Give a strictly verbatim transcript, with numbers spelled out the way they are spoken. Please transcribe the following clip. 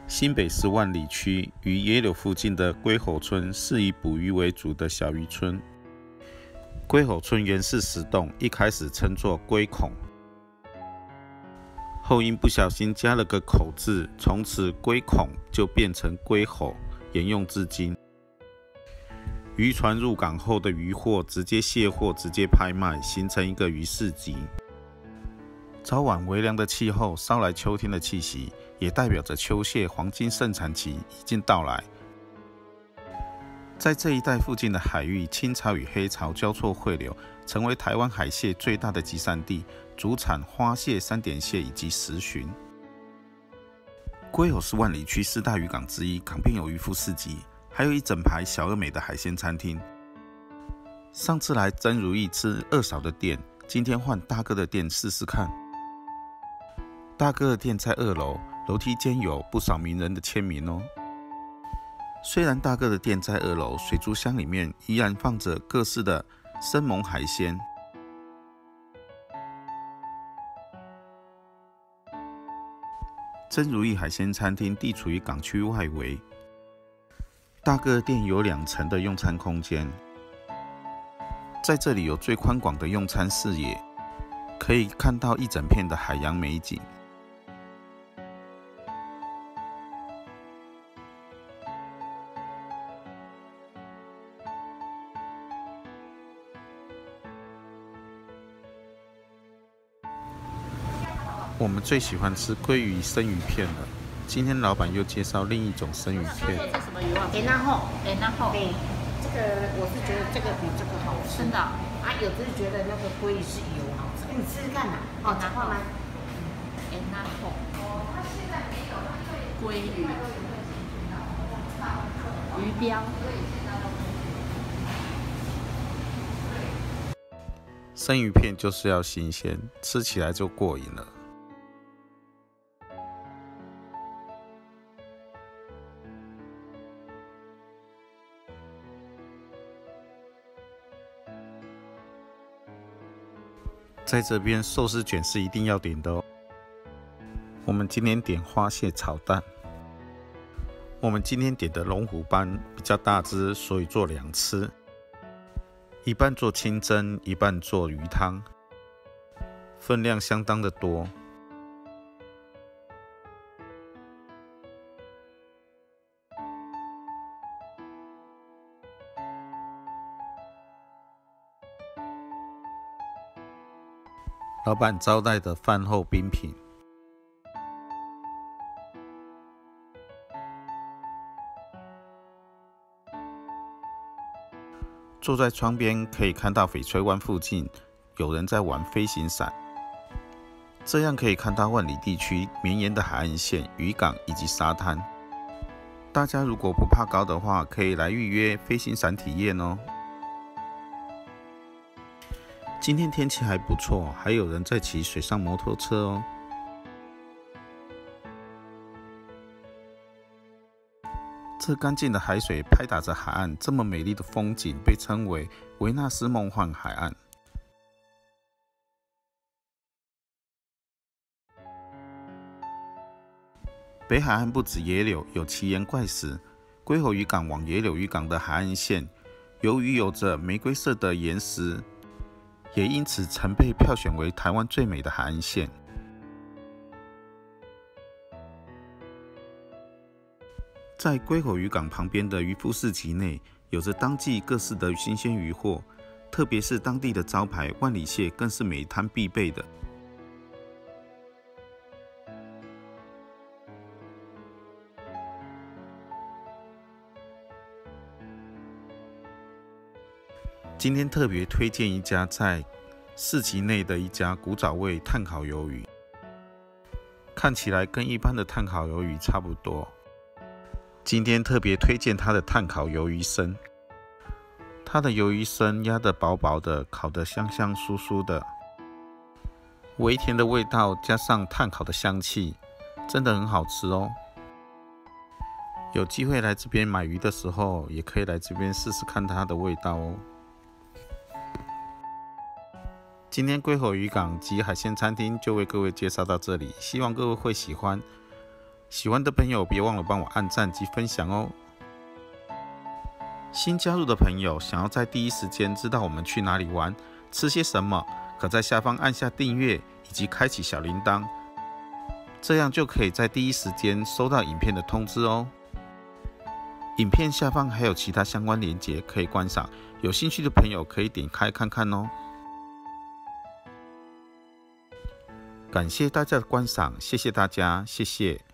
新北市万里区与野柳附近的龟吼村是以捕鱼为主的小渔村。龟吼村原是石洞，一开始称作龟孔，后因不小心加了个口字，从此龟孔就变成龟吼，沿用至今。渔船入港后的渔货直接卸货，直接拍卖，形成一个渔市集。早晚微凉的气候捎来秋天的气息，也代表着秋蟹黄金盛产期已经到来。在这一带附近的海域，青潮与黑潮交错汇流，成为台湾海蟹最大的集散地，主产花蟹、三点蟹以及石鲟。龟吼是万里区四大渔港之一，港边有渔夫市集，还有一整排小而美的海鲜餐厅。上次来曾如意吃二嫂的店，今天换大哥的店试试看。大哥的店在二楼，楼梯间有不少名人的签名哦。虽然大哥的店在二楼，水族箱里面依然放着各式的生猛海鲜。曾如意海鲜餐厅地处于港区外围，大哥的店有两层的用餐空间，在这里有最宽广的用餐视野，可以看到一整片的海洋美景。我们最喜欢吃鲑鱼生鱼片了，今天老板又介绍另一种生鱼片。 这什么鱼啊？ 哎，然后， 哎，然后， 对，这个我是觉得这个比这个好吃。 真的啊？ 啊，有的是觉得那个鲑鱼是油好吃，你试试看呐。哦，讲话吗？ 哎，然后，鲑鱼，鱼标。 生鱼片就是要新鲜，吃起来就过瘾了。在这边寿司卷是一定要点的哦。我们今天点花蟹炒蛋。我们今天点的龙虎斑比较大只，所以做两吃，一半做清蒸，一半做鱼汤，分量相当的多。老板招待的饭后冰品，坐在窗边可以看到翡翠湾附近有人在玩飞行伞，这样可以看到万里地区绵延的海岸线、渔港以及沙滩。大家如果不怕高的话，可以来预约飞行伞体验哦。今天天气还不错，还有人在骑水上摩托车哦。这干净的海水拍打着海岸，这么美丽的风景被称为维纳斯梦幻海岸。北海岸不止野柳，有奇岩怪石。龟吼渔港往野柳渔港的海岸线，由于有着玫瑰色的岩石，也因此曾被票选为台湾最美的海岸线。在龟吼渔港旁边的渔夫市集内，有着当季各式的新鲜渔货，特别是当地的招牌万里蟹，更是每摊必备的。今天特别推荐一家在市集内的一家古早味炭烤鱿鱼，看起来跟一般的炭烤鱿鱼差不多。今天特别推荐它的炭烤鱿鱼身，它的鱿鱼身压得薄薄的，烤得香香酥酥的，微甜的味道加上炭烤的香气，真的很好吃哦。有机会来这边买鱼的时候，也可以来这边试试看它的味道哦。今天龟吼渔港及海鲜餐厅就为各位介绍到这里，希望各位会喜欢。 喜欢的朋友别忘了帮我按赞及分享哦。新加入的朋友想要在第一时间知道我们去哪里玩、吃些什么，可在下方按下订阅以及开启小铃铛，这样就可以在第一时间收到影片的通知哦。影片下方还有其他相关连结可以观赏，有兴趣的朋友可以点开看看哦。感谢大家的观赏，谢谢大家，谢谢。